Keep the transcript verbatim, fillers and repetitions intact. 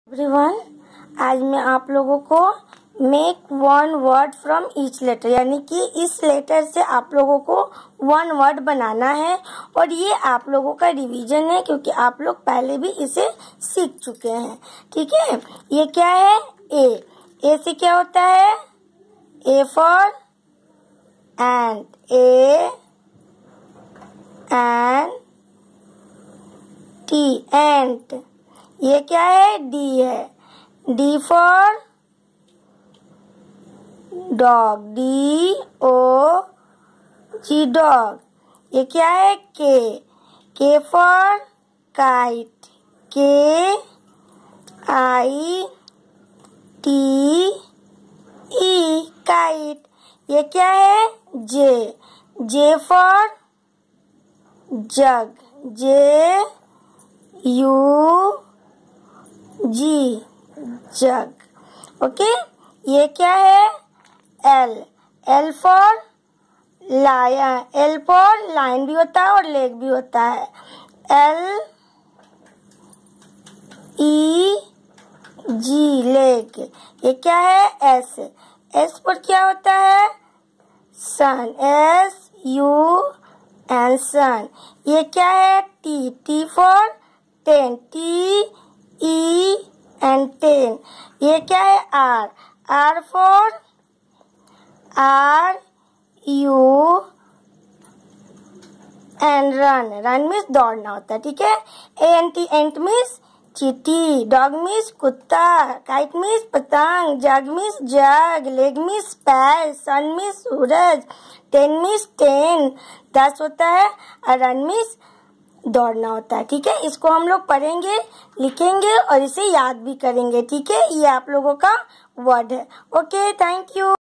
Everyone, आज मैं आप लोगों को make one word from each letter यानी कि इस लेटर से आप लोगों को वन वर्ड बनाना है। और ये आप लोगों का रिवीजन है क्योंकि आप लोग पहले भी इसे सीख चुके हैं। ठीक है, ये क्या है? ए। ए से क्या होता है? A for ant, A N T ant. ये क्या है? डी है। D for dog, D O G dog. ये क्या है? के। के फॉर काइट, के आई टी ई काइट। ये क्या है? J. J for jug, J U G jug. Okay, ये क्या है? L. L for lion, L for line भी होता है और लेग भी होता है। L E G leg. ये क्या है? एस। एस पर क्या होता है? Sun, S U N sun. ये क्या है? T. T for ten, T E N ten. ये क्या है? R. R for R U N run. Run means दौड़ना होता है। ठीक है। A N T ant means चींटी, डॉग मीन्स कुत्ता, काइट मीन्स पतंग, jug means jug, leg means पैर, सन मीन्स सूरज, टेन मीन्स टेन दस होता है, और रन मीन्स दौड़ना होता है। ठीक है, इसको हम लोग पढ़ेंगे, लिखेंगे और इसे याद भी करेंगे। ठीक है, ये आप लोगों का वर्ड है। Okay, thank you.